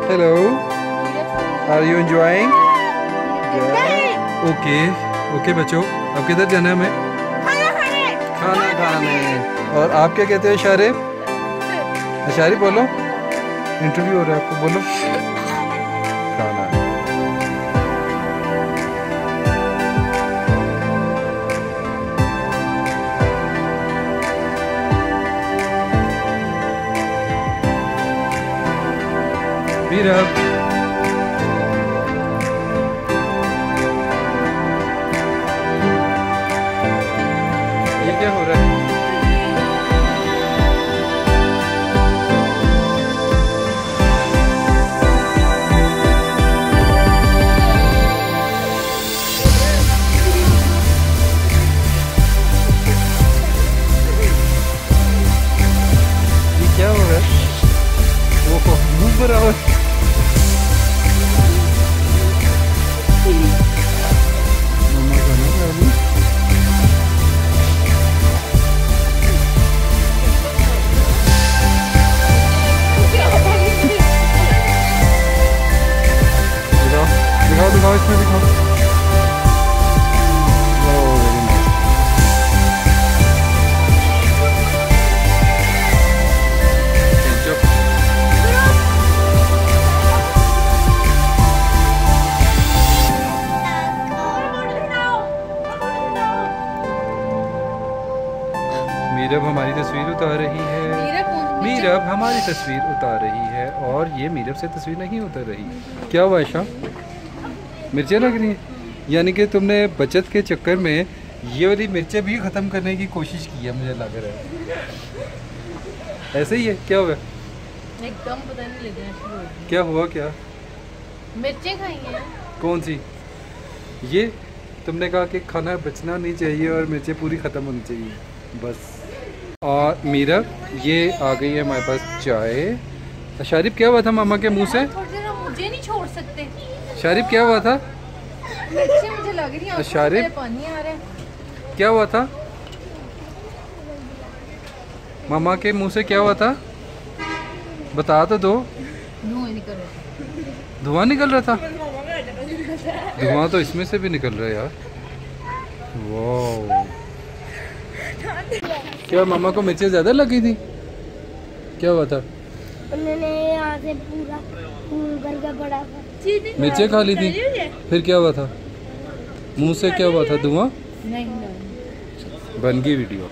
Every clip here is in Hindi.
Hello, are you enjoying? Okay okay बच्चों, अब किधर जाना है हमें? खाना खाने। और आप क्या कहते हो शारिफ? शारिफ बोलो, इंटरव्यू हो रहा है आपको, बोलो। खाना। मीरब, ये क्या हो रहा है? ये क्या हो रहा है? वो मुंह पर आओ। मम्मा खाना खा ली। दिखाओ दिखाओ इसमें दिखाओ। Oh very nice. मीरब हमारी तस्वीर उतार रही है। मीरब हमारी तस्वीर उतार रही है और ये मीरब से तस्वीर नहीं उतर रही। क्या हुआ ऐशा? मिर्चें लग रही हैं? यानी कि तुमने बचत के चक्कर में ये वाली मिर्चें भी ख़त्म करने की कोशिश की है, मुझे लग रहा है। ऐसे ही है? क्या हुआ? एकदम पता नहीं लग रहा है। क्या हुआ? क्या मिर्चें खाई हैं? कौन सी? ये तुमने कहा कि खाना बचना नहीं चाहिए और मिर्चें पूरी ख़त्म होनी चाहिए बस। और मीरब ये आ गई है हमारे पास चाय। शारिफ क्या हुआ था मामा के मुंह से? मुझे नहीं छोड़ सकते। शारिफ क्या हुआ था? मिर्चें मुझे लग रही हैं। शारिफ पानी आ रहा है। क्या हुआ था? मामा के मुंह से क्या हुआ था? बता तो दो। धुआं निकल रहा था। धुआं निकल रहा था? धुआं तो इसमें से भी निकल रहा है यार। वाह, क्या मामा को मिर्चें ज्यादा लगी थी? क्या हुआ था? उन्होंने यहाँ से पूरा करके बड़ा मिर्चें खा ली थी, फिर क्या हुआ था? मुंह से क्या हुआ था? धुआं? नहीं बन गई वीडियो।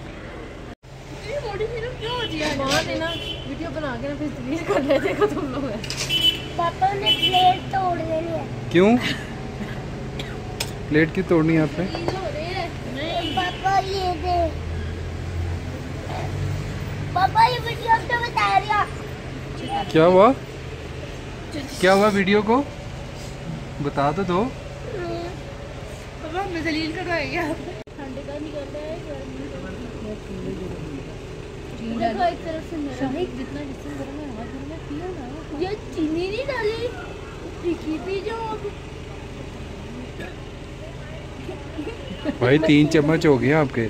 वीडियो बना के ना फिर डिलीट कर रहे थे तुम लोग। पापा ने प्लेट तोड़ देनी है। क्यों प्लेट की तोड़नी है आपने? पापा ये दे। पापा ये वीडियो तो बता रहा। क्या हुआ? क्या हुआ वीडियो को? बता तो दो। पापा हमें दलील करवाएंगे आप। ठंडे का निकल रहा है देखो एक तरफ से शाहिद जितना जिसम गर्म है हाथ में पियो ना। ये चीनी नहीं डाली, तीखी पी जाओ अब। भाई 3 चम्मच हो गए आपके।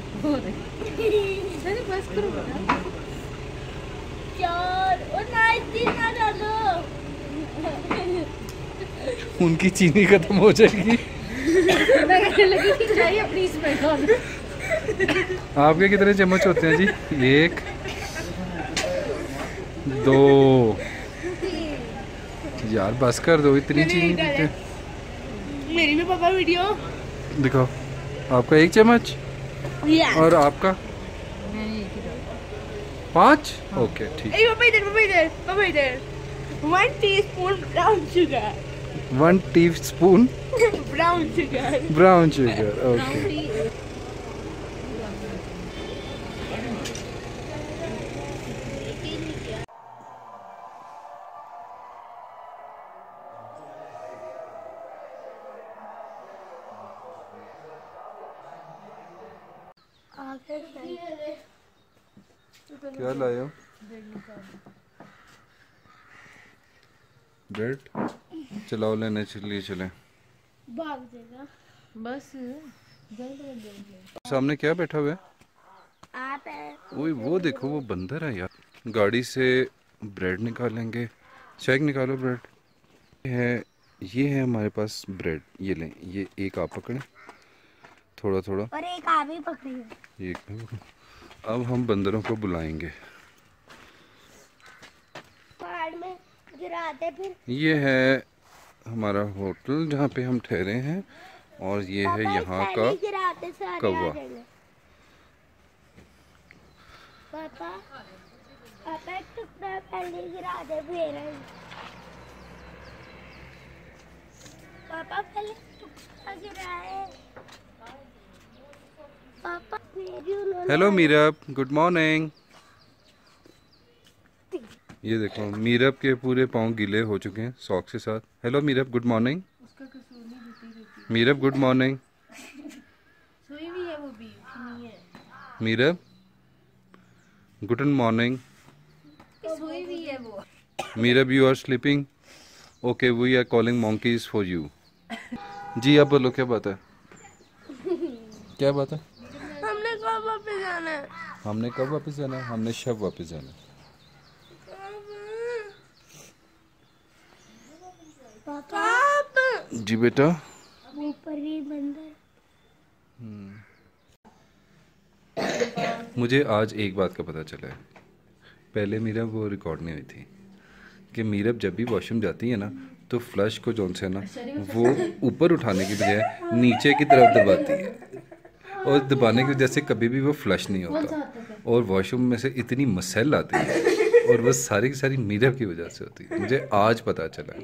बस करो चार और ना डालो। उनकी चीनी खत्म हो जाएगी। चाहिए अपनी इसमें। आपके कितने चम्मच होते हैं जी? 1 2 यार बस कर दो, इतनी चीनी देते हैं। मेरी भी पापा वीडियो दिखाओ। आपका 1 चम्मच और आपका 5? ओके ठीक। पापा इधर 1 teaspoon brown sugar. 1 teaspoon brown sugar. Brown sugar, okay. क्या लाए हो? ब्रेड चलाओ, लेने लिए चले। भाग देगा बस सामने क्या बैठा हुआ है? आप है। वही वो देखो, वो बंदर है यार। गाड़ी से ब्रेड निकालेंगे। शेक निकालो ब्रेड। ये है हमारे पास ब्रेड। ये लें, ये एक आप पकड़ें, थोड़ा थोड़ा, और एक आप ही पकड़िए। एक मैं पकड़ूं। अब हम बंदरों को बुलाएंगे। पहाड़ में गिराते फिर। ये है हमारा होटल जहाँ पे हम ठहरे हैं, और ये है यहाँ का गिराते सारे कौवा। आ जाएंगे। पापा पापा एक टुकड़ा पहले गिराते फिर। पापा पहले टुकड़ा गिराए। पापा मेरी उन्होंने। Hello Mirab, good morning. ये देखो मीरब के पूरे पाँव गीले हो चुके हैं सॉक्स के साथ। Hello Mirab, good morning. Mirab good morning. सोई भी है वो भी नहीं है। Mirab good morning. सोई भी है वो। Mirab you are sleeping. Okay, we are calling monkeys for you. जी आप बोलो, क्या बात है? क्या बात है? हमने कब वापस जाना है? हमने कब वापस जाना है? हमने शब वापस जाना है। पापा जी बेटा। ऊपर ही बंदर। मुझे आज एक बात का पता चला है। पहले मीरब वो रिकॉर्ड नहीं हुई थी कि मीरब जब भी वॉशरूम जाती है ना, तो फ्लश को जौन से ना वो ऊपर उठाने की बजाय नीचे की तरफ दबाती है, और दबाने की वजह से कभी भी वो फ्लश नहीं होता, और वॉशरूम में से इतनी मसेल आती है, और वो सारी की सारी मीरब की वजह से होती है। मुझे आज पता चला।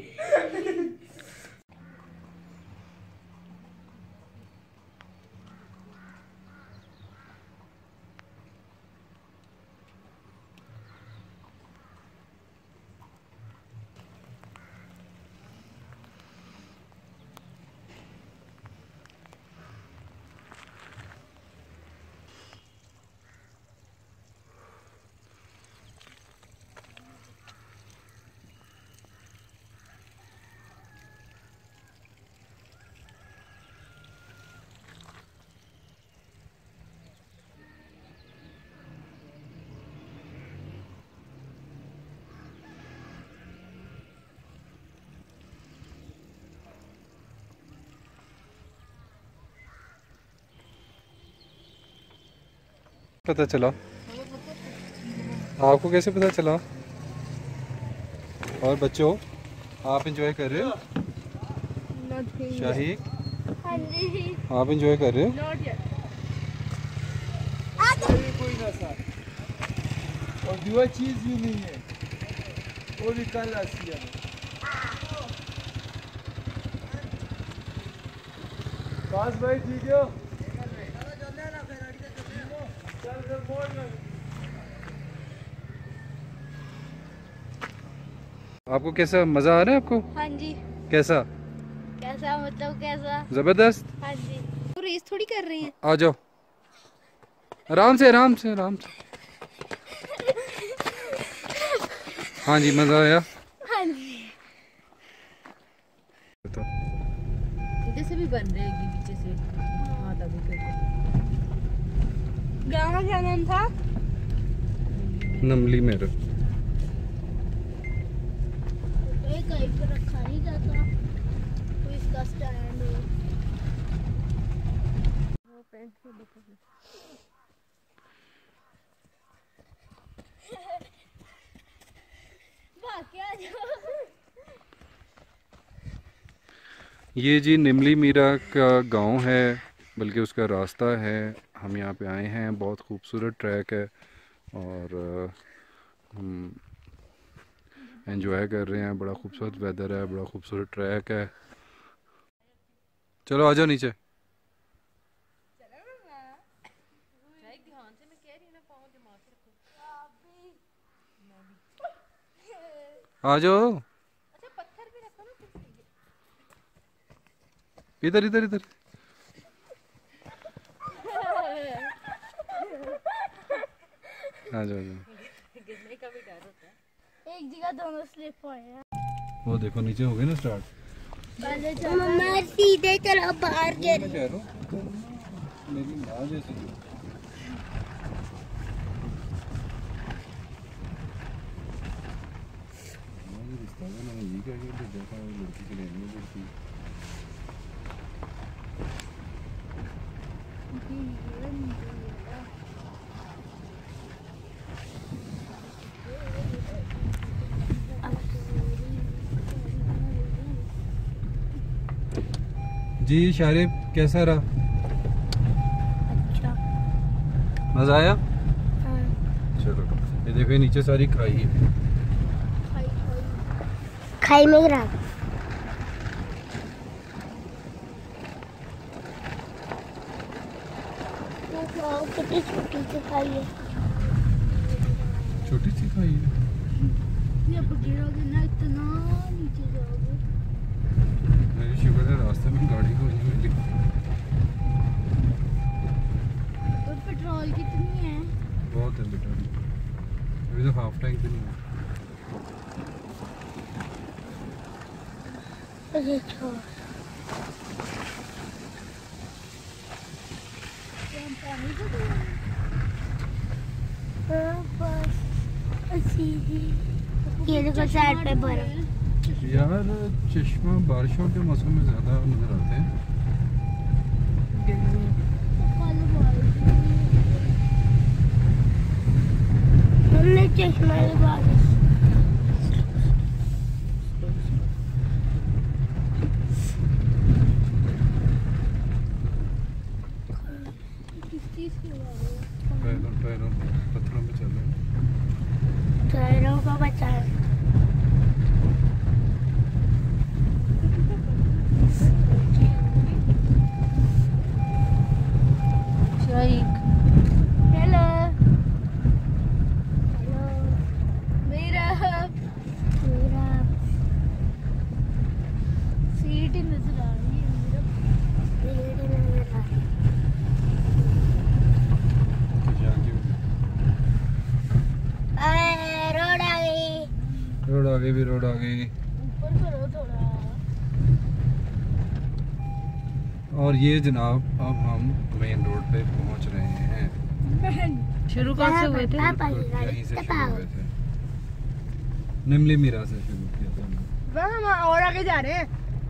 पता चला? आपको कैसे पता चला? और बच्चों, आप एंजॉय कर रहे हो? शाही, हाँ जी। आप एंजॉय कर रहे हो? कोई ना सा और दुआ चीज भी नहीं है, वो भी कल आसिया पास भाई ठीक हो? आपको कैसा मजा आ रहा है आपको? हाँ जी। कैसा? कैसा मतलब कैसा? जबरदस्त। हाँ जी। तो रेस थोड़ी कर रहे हैं। आ जाओ, आराम से आराम से आराम से। हाँ जी, मजा आया? हाँ जी। इधर से भी बन रहेगी, पीछे से। हाँ तभी करके। गाँव का क्या नाम था? नमली मेरे। एक कहीं पर रखा नहीं जाता, तो इसका स्टैंड हो। वो पेंट से देखो। बाकी आ जाओ। ये जी निमली मीरा का गांव है, बल्कि उसका रास्ता है। हम यहाँ पे आए हैं, बहुत खूबसूरत ट्रैक है, और हम एंजॉय कर रहे हैं। बड़ा खूबसूरत वेदर है, बड़ा खूबसूरत ट्रैक है। चलो आ जाओ नीचे। आ जाओ, इधर इधर इधर। आ जाओ, आ जाओ। एक जगह दोनों स्लिप हुए हैं। वो देखो नीचे हो गए ना स्टार्ट। मम्मा सीधे चलो बाहर के। मैं कह रहा हूँ मेरी माँ जैसी। रिश्ता ठीक है कि देखा लड़की के लिए नहीं लड़की। जी शारिब कैसा रहा? अच्छा। मजा आया? हाँ। चलो ये देखो, ये नीचे सारी खाई है। खाई में गिरा। कितनी छोटी सी खाई है। छोटी सी खाई है। ये गिरोगे ना इतना नीचे जाओगे। मेरी शुक्र है रास्ते में गाड़ी को नहीं मिली। और पेट्रोल कितनी है? बहुत है बेटा, अभी तो हाफ टैंक भी नहीं है। अरे छोड़। ये देखो साइड पे बर्फ। यार चश्मा बारिशों के मौसम में ज़्यादा नज़र आते हैं। हमने चश्मा लगा दिया। पैरों पत्थरों पे चल रहे हैं। पैरों को बचाए। हेलो। हेलो। मेरा सीट ही नजर आ रही है। रोड आ गई। रोड आ गई भी, रोड आ गई। ऊपर करो थोड़ा। और ये जनाब अब हम मेन रोड पे पहुंच रहे हैं। शुरू कहाँ से हुए थे? यहीं से शुरू हुए थे, निमली मीरा से शुरू किया था हमने। हम और आगे जा रहे हैं।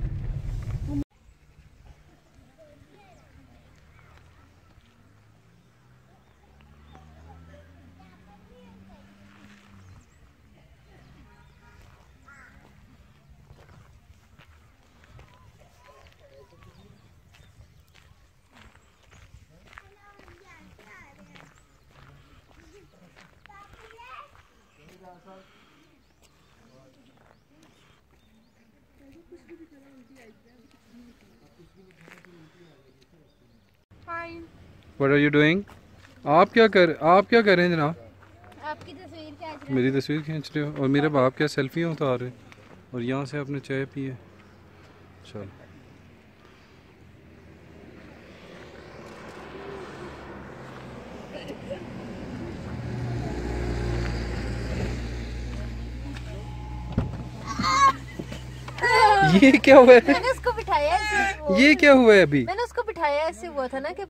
What are you doing? आप क्या कर रहे हैं जनाब? आपकी तस्वीर खींच रहे मेरी तस्वीर खींच रहे हो और मेरे बाप क्या सेल्फियाँ उतार रहे और यहाँ से आपने चाय पी है। चलो ये क्या हुआ है? मैंने उसको बिठाया ऐसे। ये क्या हुआ है अभी? मैंने उसको बिठाया ऐसे हुआ था ना कि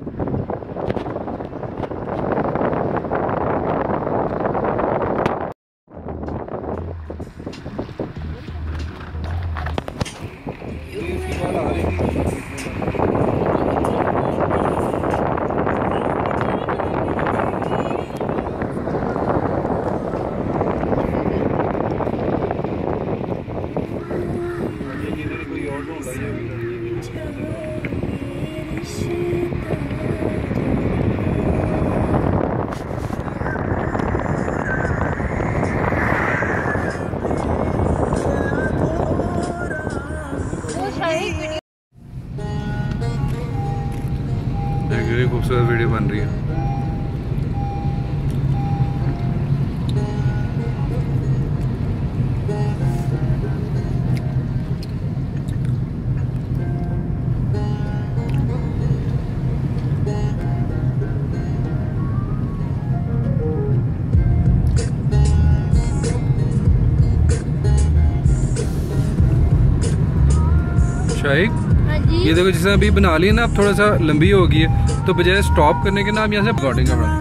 खूबसूरत वीडियो बन रही है। शाहिद, ये देखो जिसने अभी बना ली ना, अब थोड़ा सा लंबी हो गई है, तो बजाय स्टॉप करने के नाम यहाँ से रिकॉर्डिंग करना।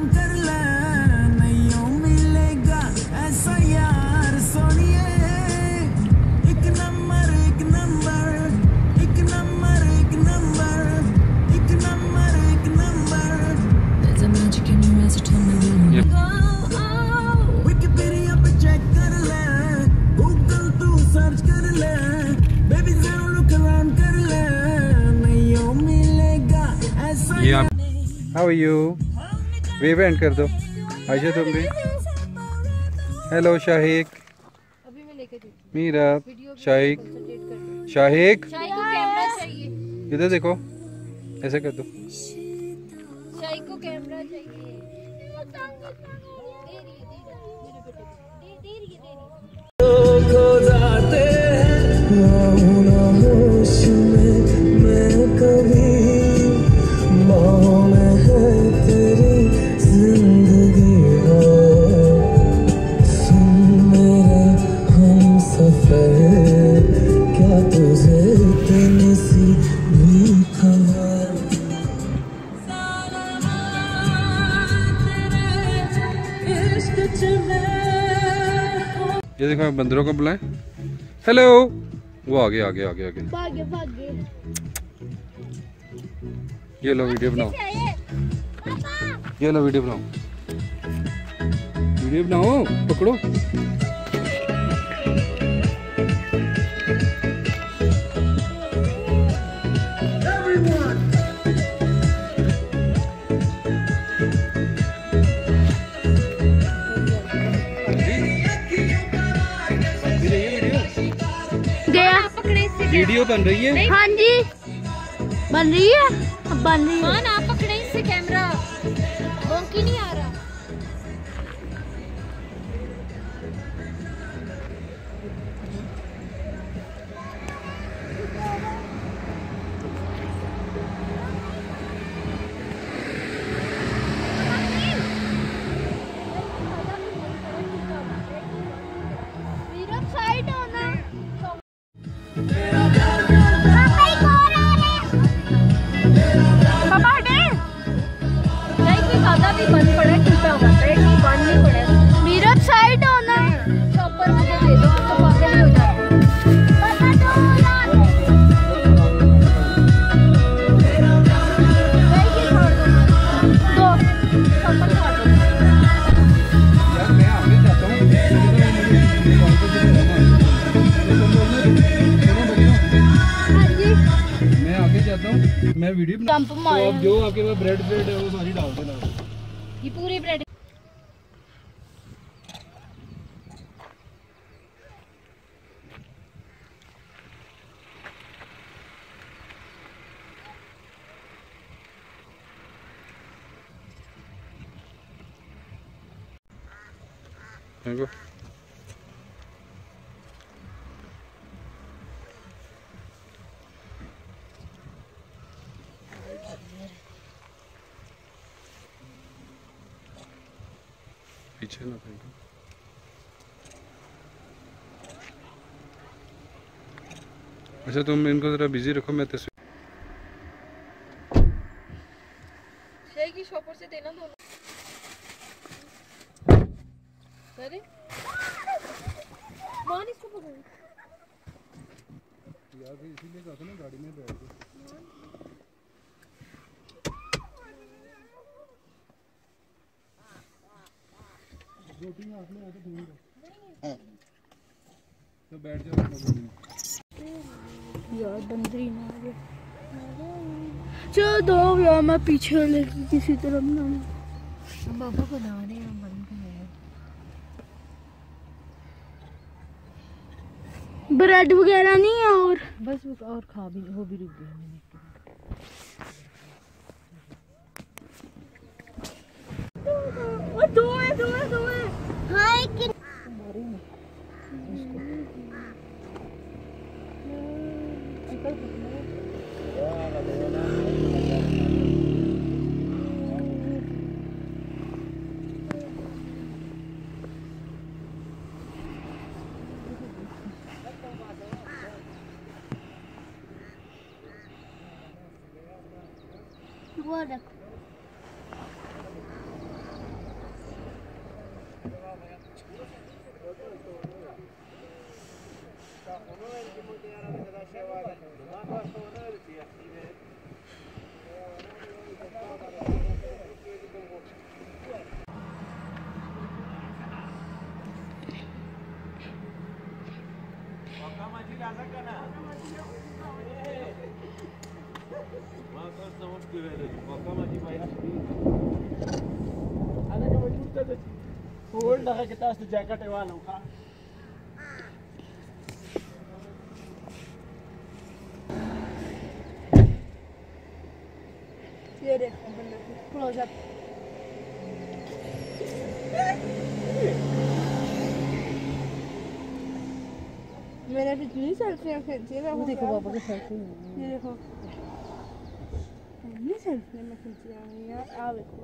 ये आप how are you? Wave hand कर दो। आयशा तुम भी। हेलो शाहिक, अभी मैं लेके देती मीरा, शाहिक, शाहिक शाही को कैमरा चाहिए, इधर देखो, ऐसे कर दो। शाही को कैमरा चाहिए। ये देखो, बंदरों को बुलाएं। हेलो, वो आगे आगे आगे आगे। भागे भागे। ये लो वीडियो बनाओ, ये लो वीडियो बनाओ, वीडियो बनाओ, पकड़ो। गया। वीडियो बन रही है। हाँ जी, बन रही है, अब बन रही है। हाँ ना, पकड़े इससे कैमरा, बोंकी नहीं आ रहा। साइड होना। पापा हटे। नहीं, कोई खादा भी बंद पड़ा है, टूटा हुआ है, कि बंद नहीं पड़ा है। मेरा साइड होना। चॉपर मुझे दे दो, तो पागल हो जाते हैं। पापा दो यार। नहीं, ये छोड़ दो, दो। चॉपर छोड़ दो। यार मैं आगे जाता हूँ। हाँ जी। मैं आगे जाता हूँ, मैं वीडियो बना। जंप तो मारे। अब जो आपके पास ब्रेड है वो सारी डाल देना। ये पूरी ब्रेड देखो, पीछे ना फेंको। अच्छा तुम इनको जरा बिजी रखो, मैं तस्वीर। शाही की शॉपर से देना दोनों। अरे मान इसको पकड़ो। यार इसीलिए कहते ना गाड़ी में बैठ गए। रोटी में आपने आके ढूंढ लो, तो बैठ जाओ। यार बंदरी ना आ गया। चलो दो यार, मैं पीछे लेके किसी तरफ ना। बाबा बना रहे हैं, बन गए। ब्रेड वगैरह नहीं है और बस और खा भी हो भी रुक गया मैंने। दो है। हाँ एक वो रखो। ये देखो क्लोजअप। मैंने कितनी सेल्फियां खींची है। वो देखो पापा की सेल्फी। ये देखो कितनी सेल्फियां मैं खींची है यार। आ देखो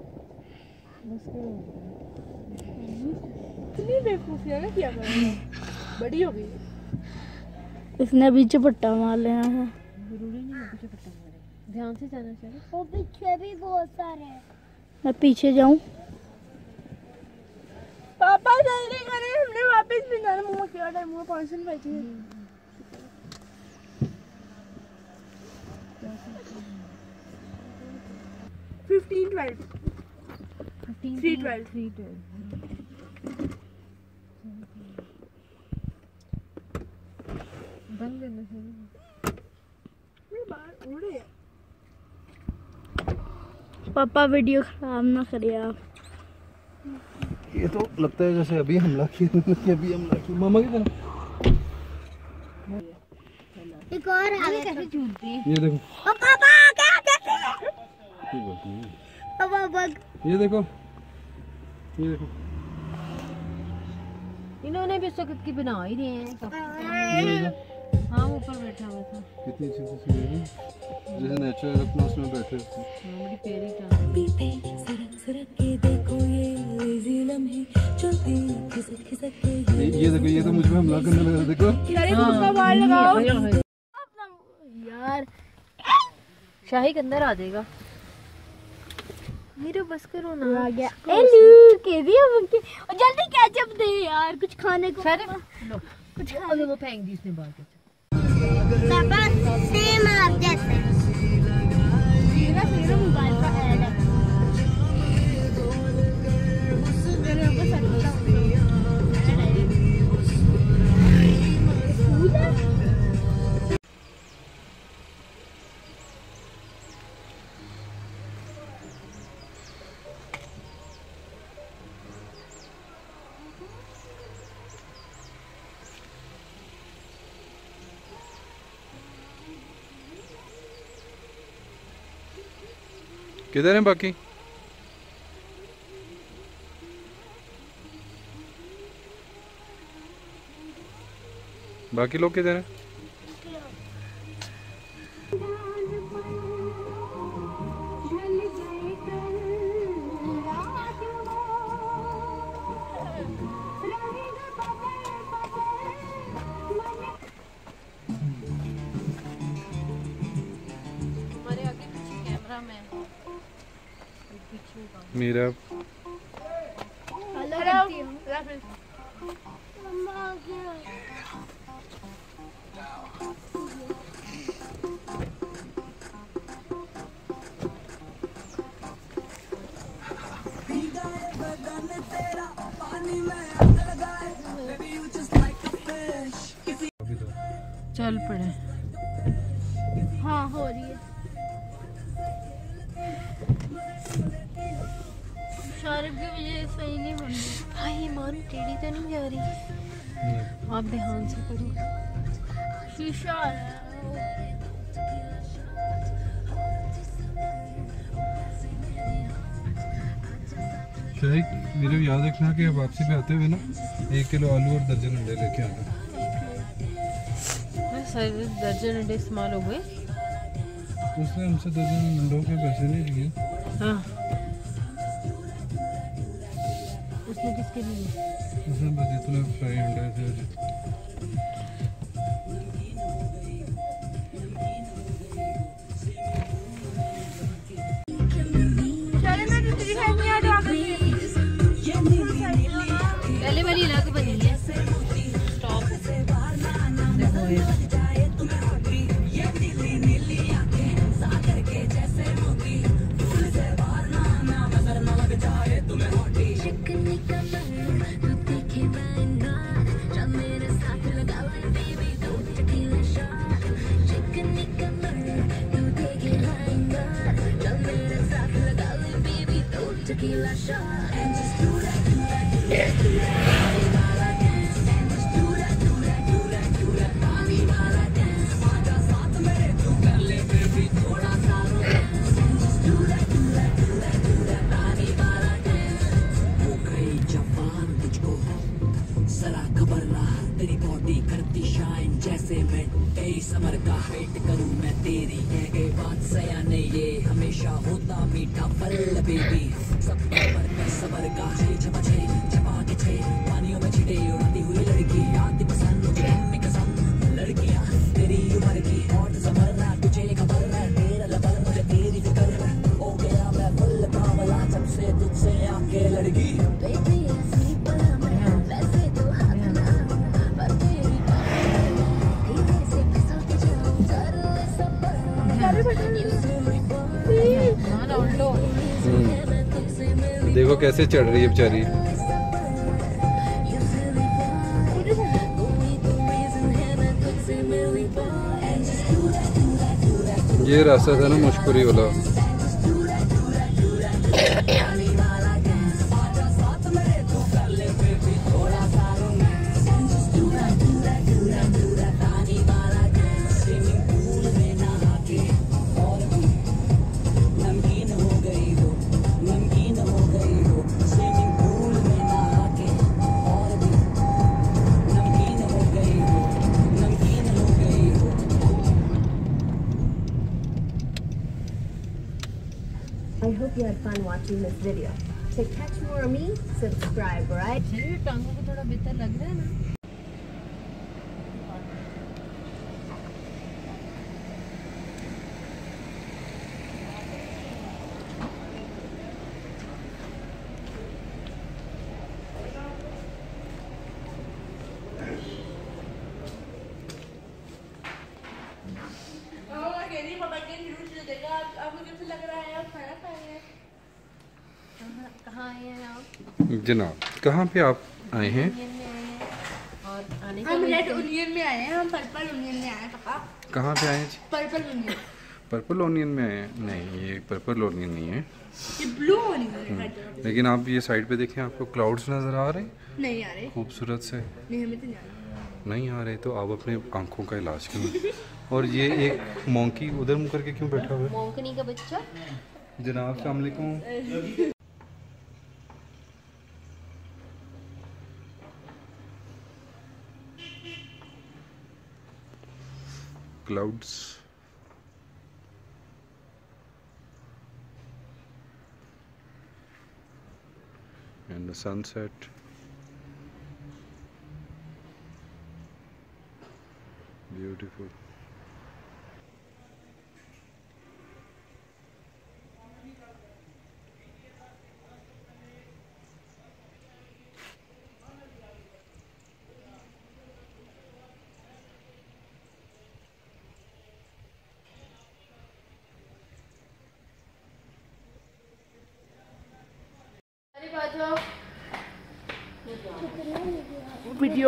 कितनी बेवकूफियां ना किया कर। बड़ी हो गई। इसने अभी चपट्टा मार लेना है। जरूरी नहीं है पीछे पट्टा मारे, ध्यान से जाना चाहिए। वो पीछे भी बहुत सारे हैं। मैं पीछे जाऊं? पापा जल्दी करें, हमने वापस भी जाना। मुंह क्या टाइम हुआ? 5 मिनट बैठी है। 15-12 3-12 बंद करना चाहिए। बाहर उड़े। पापा वीडियो खराब ना करिए आप। ये तो लगता है जैसे अभी हमला किया। मामा की तरह एक और आ गया। कैसे झूलती है? ये देखो। पापा क्या करते हैं? ठीक बोलती है। पापा ये देखो, ये देखो। इन्होंने भी वक्त की बना ही रहे हैं। ये देखो। हाँ ऊपर बैठा हुआ था। कितनी अच्छी तस्वीर है, जैसे नेचुरल अपना उसमें बैठे थे। बड़ी प्यारी चांद। ये देखो, ये तो मुझ पे हमला करने लगा। देखो यार शाही के अंदर आ जाएगा। मेरे बस करो ना। आ गया। हेलो के दिया मुझे। और जल्दी केचप दे यार, कुछ खाने को। लो कुछ खा लो। वो फेंक दी उसने बाहर। पापा सेम आप जैसे। ये ना मेरा मोबाइल का ऐड है। मेरे को सच किधर हैं बाकी? बाकी लोग किधर हैं? हमारे आगे पीछे कैमरा मैन। मेरा चल पड़े। हाँ हो रही है। शाहरुख की वजह सही नहीं बन रही। भाई मान टेढ़ी तो नहीं जा रही। आप ध्यान से करो। शीशा आ रहा है। शायद मेरे को याद रखना कि अब वापसी पे आते हुए ना 1 किलो आलू और दर्जन अंडे लेके आना। दर्जन अंडे इस्तेमाल हो गए। उसने हमसे दर्जन अंडों के पैसे नहीं लिए। हाँ उसने किसके लिए? उसने बस इतने फ्राई अंडे थे। पहले वाली अलग बनी है। स्टॉप देखो ये। तेरी बॉडी करती शाइन जैसे मैं तेरी समर का वेट करूं मैं तेरी कह गई बात सया नहीं ये हमेशा होता मीठा फल बेबी सब पर मैं सबर का छे छपा के छे पानियों में छिटे उड़ाती हुई लड़की आती पसंद मुझे अपनी कसम लड़कियां तेरी उम्र की और समर ना तुझे खबर है तेरा लबर मुझे तेरी फिक्र है हो गया मैं फुल बावला जब से तुझसे आके लड़की देखो कैसे चढ़ रही है बेचारी। ये रास्ता था ना मुश्कुरी वाला। I hope you had fun watching this video. To catch more of me, subscribe, right? टांगों को थोड़ा बेहतर लग रहा है ना। कहाँ आए हैं आप? जनाब कहाँ पे आप आए हैं? और आने हम रेड ओनियन में आए हैं, हम पर्पल ओनियन में आए हैं पापा। कहाँ पे आए हैं जी? Purple onion. पर्पल ओनियन में आए हैं? नहीं, ये पर्पल ओनियन नहीं है, ये ब्लू ओनियन है। लेकिन आप ये साइड पे देखें, आपको क्लाउड्स नज़र आ रहे हैं नहीं आ रहे, खूबसूरत से। नहीं हमें तो नहीं आ रहा। नहीं आ रहे तो आप अपने आंखों का इलाज करें। और ये एक मोंकी उधर मुँह करके क्यों बैठा हुआ है? मोंकनी का बच्चा। जनाब अस्सलाम वालेकुम। Clouds and the sunset. Beautiful. Video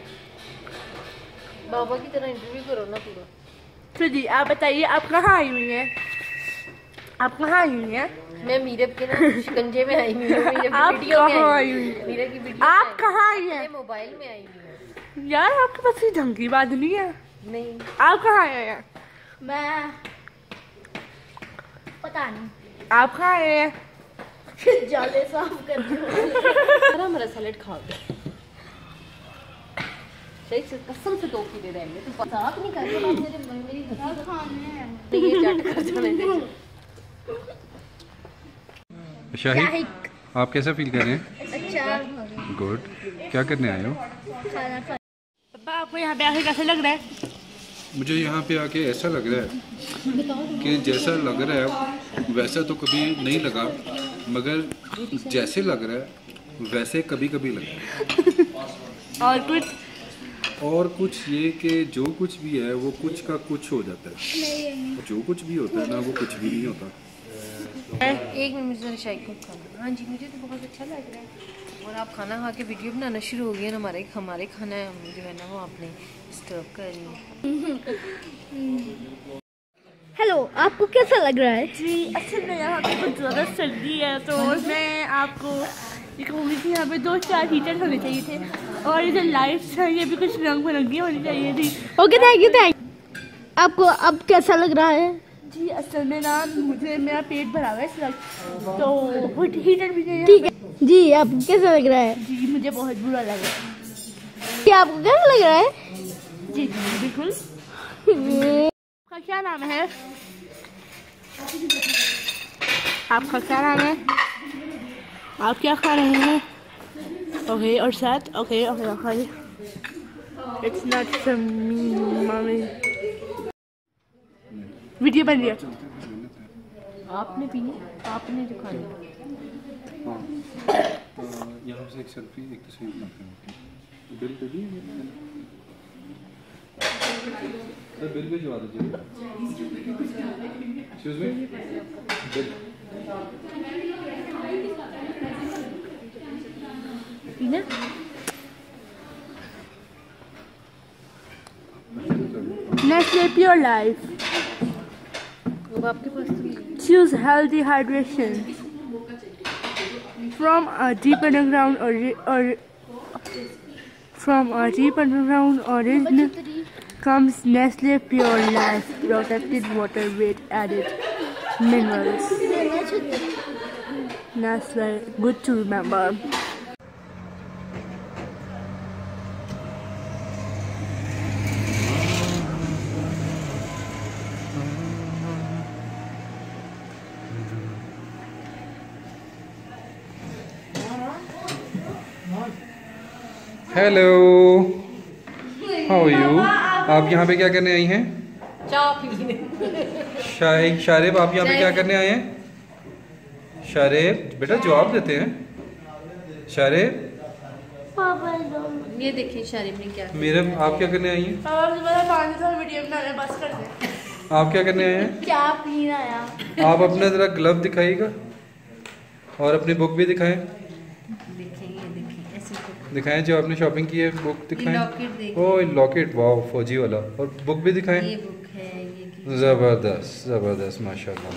बाबा की तरह इंटरव्यू करो ना पूरा। तो जी आप बताइए, आप कहाँ आई हुई हैं? आप कहाँ आई हुई हैं? मैं मीरब के ना शिकंजे में आई हुई हूँ। आप कहाँ आई हुई हैं? मीरब की वीडियो आप कहाँ आई हैं? मोबाइल में आई हुई हूँ। यार आपके पास ये ढंग की बात नहीं है। नहीं, आप कहाँ आए हैं? मैं पता नहीं। आप कहाँ आए हैं? जाले साफ कर दो। हमारा सैलेड खाओगे? सही से कसम से दो की दे रहे हैं। तुम साफ नहीं कर रहे हो मेरी खाने हैं। ये जट कर जाने दे। शाहिद, आप कैसा फील कर रहे हैं? अच्छा, गुड। क्या करने आए हो? पापा आपको यहाँ पे आके कैसे लग रहा है? मुझे यहाँ पे आके ऐसा लग रहा है कि जैसा लग रहा है वैसा तो कभी नहीं लगा, मगर जैसे लग रहा है वैसे कभी कभी लगा। और कुछ ये कि जो कुछ भी है वो कुछ का कुछ हो जाता है। जो कुछ भी होता है ना वो कुछ भी नहीं होता। एक मिनट मुझे शायद को खाना। हाँ जी, मुझे तो बहुत अच्छा लग रहा है। और आप खाना खा के वीडियो बनाना शुरू हो गए ना। हमारे खाना जो है ना वो आपने डिस्टर्ब कर रही है। हेलो, आपको कैसा लग रहा है? जी असल में यहाँ पे बहुत ज़्यादा सर्दी है, तो मैं आपको ये कहूँगी कि यहाँ पे 2-4 हीटर होने चाहिए थे, और ये जो लाइट्स हैं ये भी कुछ रंग बिरंगी होनी चाहिए थी। Okay, thank you. आपको अब कैसा लग रहा है? जी असल में ना मुझे मेरा पेट भरा हुआ है इस वक्त, तो हीटर भी चाहिए। ठीक है जी, आपको कैसा लग रहा है? जी मुझे बहुत बुरा लग रहा है। आपको कैसा लग रहा है? जी बिल्कुल। आपका क्या नाम है? आपका क्या नाम है? आप क्या खा रहे हैं? ओके, और साथ ओके इट्स नॉट मम्मी। वीडियो बन रही है। आपने पीनी, आपने जो खानी। हाँ, यहाँ से एक सेल्फी, एक तस्वीर बनाते हैं। बिल पे भी सर, बिल भिजवा दीजिए। Excuse me, bill. पीना? Nestle Pure Life. वो आपके पास तो Choose healthy hydration. From a deep underground origin comes Nestle Pure Life protected water with added minerals. Nestle, good to remember. Hello, how are you? आप यहाँ पे क्या करने आई हैं? शारिब, आप यहाँ पे क्या करने आए हैं? शारिब बेटा जवाब देते हैं। शारिब, ये देखिए शारिब ने क्या। मेरे आप क्या करने आई हैं? वीडियो बनाने बस कर दे। आप क्या करने आए हैं? क्या पीना आया? आप अपना जरा ग्लव दिखाइएगा और अपनी बुक भी दिखाएं। दिखाएं जो आपने शॉपिंग की है, बुक दिखाएं। ओह लॉकेट, वाह फौजी वाला। और बुक भी दिखाएं। ये बुक है, ये जबरदस्त जबरदस्त, माशाल्लाह।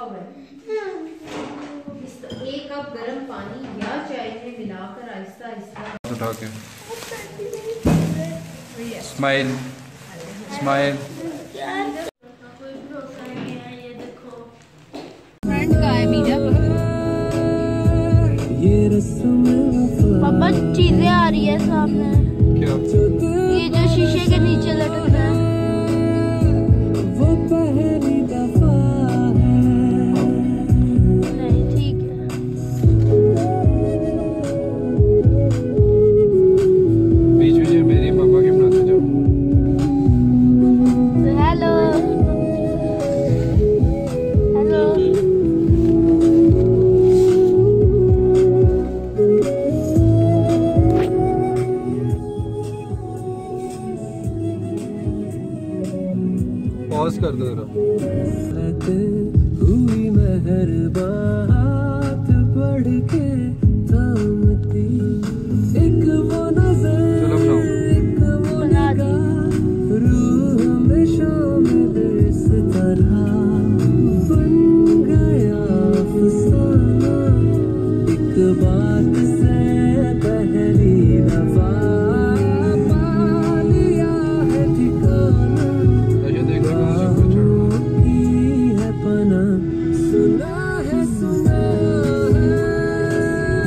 एक कप गर्म पानी या चाय में मिलाकर आहिस्ता आहिस्ता उठा के स्माइल स्माइल। फ्रंट का है मीरा। पापा चीजें आ रही है सामने। क्या? ये जो शीशे के नीचे लटक रहा है वो पहली दफा है। नहीं ठीक है। बीच में मेरी मम्मा के बनाते जाओ। Hello hello. पॉज कर दो जरा। हुई मेहरबात बढ़ के थामती एक वो नजर, चलो बनाओ। एक वो निगाह, रूह में शामिल इस तरह बन गया अफसाना। एक बात से पहली दफा पा लिया है ठिकाना। सुना है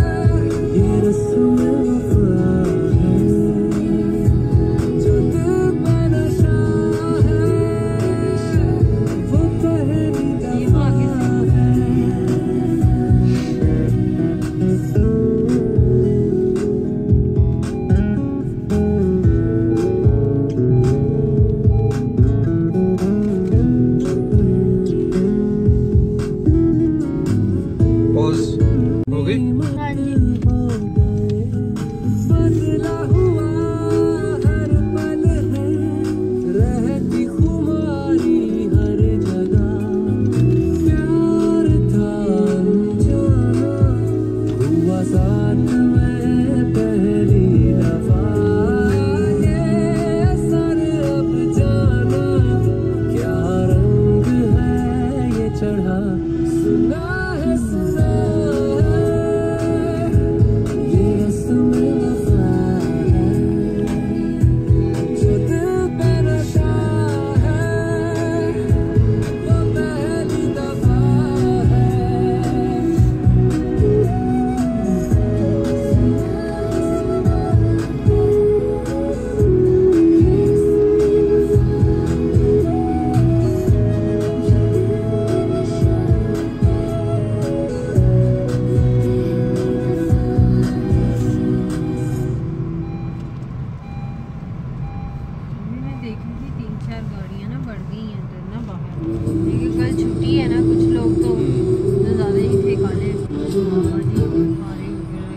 यार गाड़ियाँ ना बढ़ गई हैं इधर ना बाहर, क्योंकि कल छुट्टी है ना, कुछ लोग तो ज़्यादा ही थे काले बाबा जी हमारे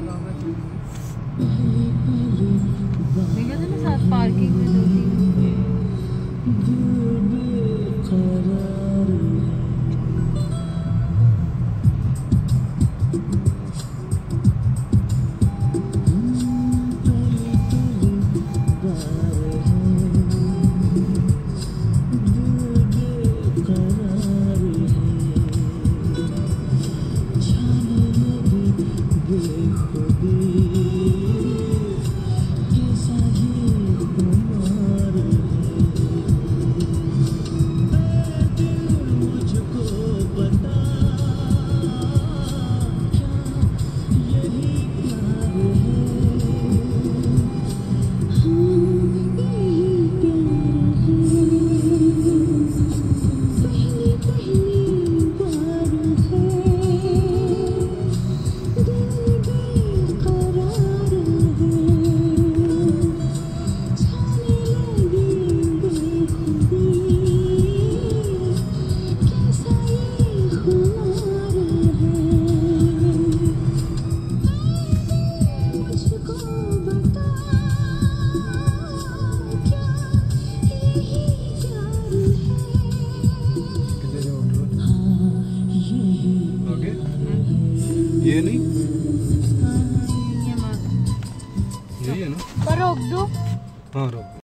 देखा था ना साथ पार्किंग में 2-3। ये नहीं, यही है ना? पर रोक दो। हाँ रोक दो।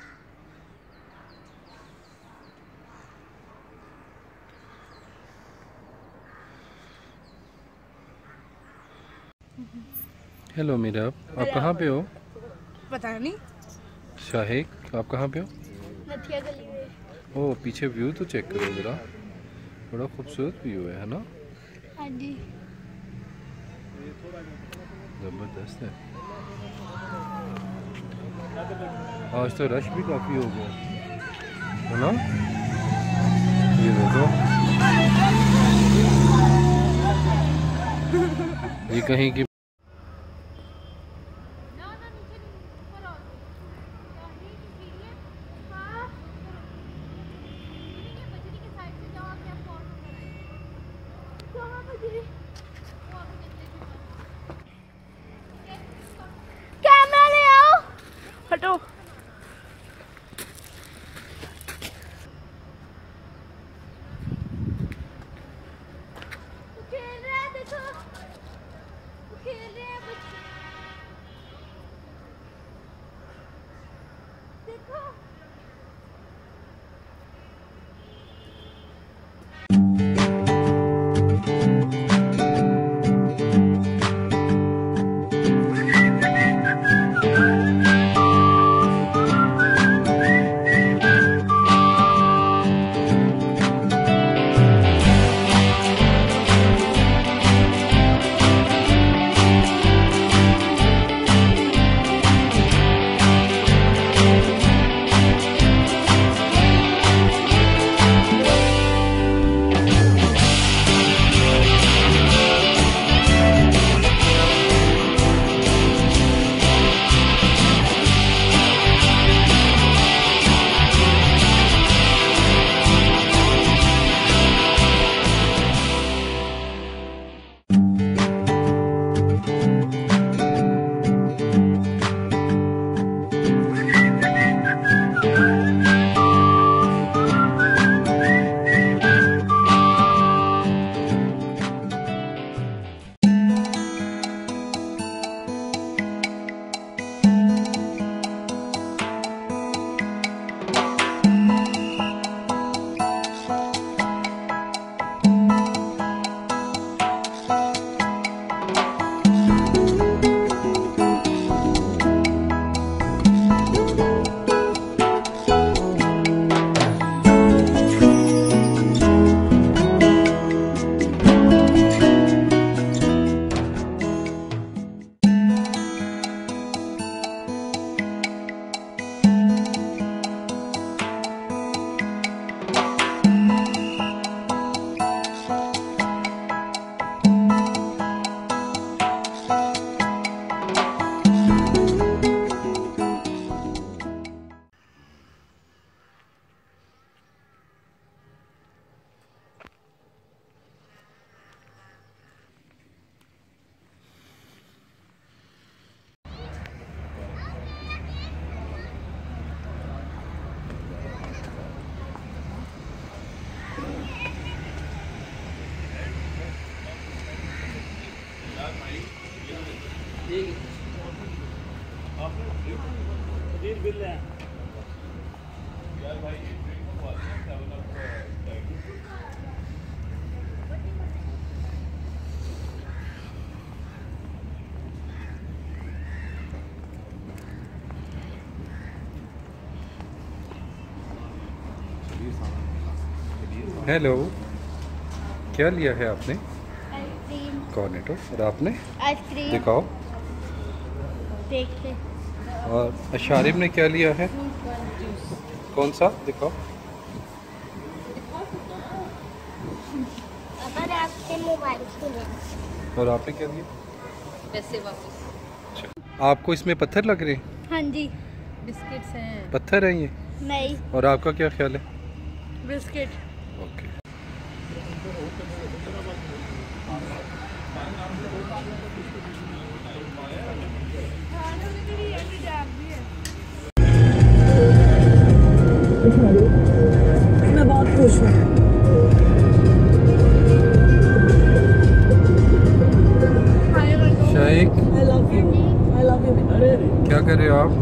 हेलो मीरब, आप कहाँ पे हो? पता नहीं। शाहिक, आप कहाँ पे हो? नथिया गली में। ओ पीछे व्यू तो चेक करो जरा, बड़ा खूबसूरत व्यू है ना? हाँ जी। जबरदस्त है। आज तो रश भी काफी हो गया है ना? ये देखो, ये कहीं की कैमरा ले आओ। हटो। खेल रहे हैं, देखो खेल रहे हैं बच्चे, देखो। हेलो, क्या लिया है आपने? आइसक्रीम। कॉर्नेटो। और आपने? आइसक्रीम दिखाओ। देखते। और अशारिब ने क्या लिया है? कौन सा? दिखाओ। अगर आपके मोबाइल से और आपने क्या लिया? पैसे वापस। आपको इसमें पत्थर लग रहे हैं? हाँ जी। बिस्किट्स हैं। पत्थर हैं ये? नहीं, और आपका क्या ख्याल है? बिस्किट। ओके। मैं बहुत खुश हूँ। शाइक, I love you. I love you. क्या कर रहे हो आप?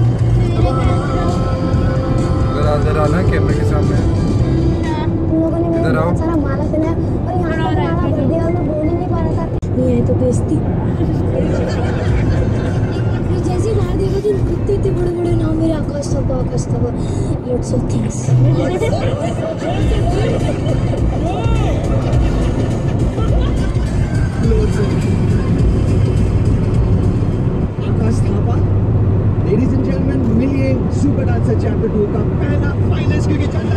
इधर आना कैमरे के सामने। इधर आओ। सारा माला से ना और यहाँ पे माला भर दिया और मैं बोल ही नहीं पा रहा था। ये तो बेइज्जती। जैसे मार देगा तो इतने इतने बड़े बड़े नाम मेरे आकाश तब lots of things। Akash Thapa, ladies and gentleman, मिलिए सुपर डांसर चैप्टर 2 का पहला फाइनलिस्ट क्योंकि चलता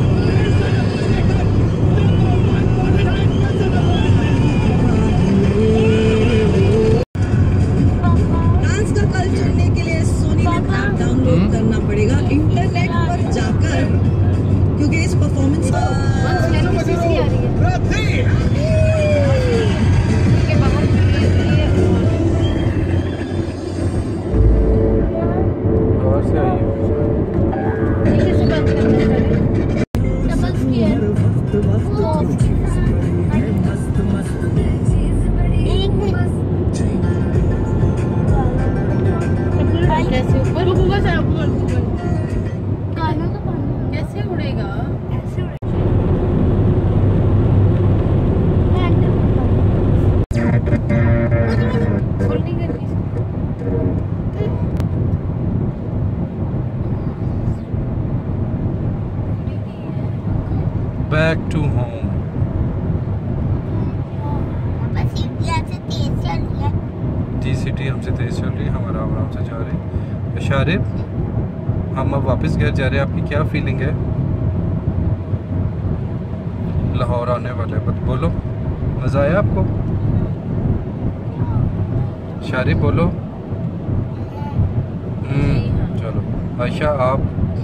डांस का कल्चर चलने के लिए सोनी में ऐप डाउनलोड करना पड़ेगा इंटरनेट पर जाकर, क्योंकि इस परफॉर्मेंस और से आइए। कैसे ऊपर कैसे उड़ेगा? Back to home. टी-सिटी हमसे तेज चल रही है, हम आराम आराम से जा रहे हैं। अशारिब, हम अब वापस घर जा रहे हैं, आपकी क्या फीलिंग है? लाहौर आने वाले हैं, बस बोलो, मज़ा आया आपको? शारिब बोलो। चलो आयशा आप?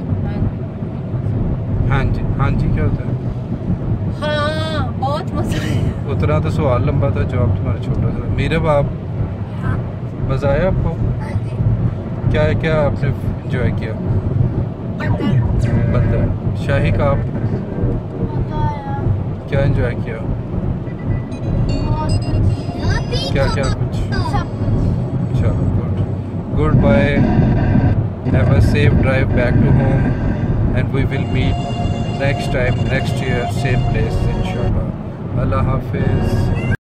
हाँ जी क्या होता है? हाँ, बहुत मजा आया। उतना तो सवाल लंबा था, जवाब तुम्हारा छोटा था। मीरब आप? मज़ा आया आपको? क्या आपने एंजॉय किया? बंदा। शाहिक आप क्या एंजॉय किया? क्या कुछ? चलो goodbye, have a safe drive back to home and we will meet next time, next year, same place, inshallah. Allah Hafiz.